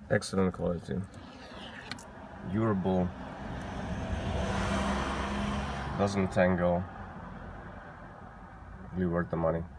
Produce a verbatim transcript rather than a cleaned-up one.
Excellent quality, durable, doesn't tangle, really worth the money.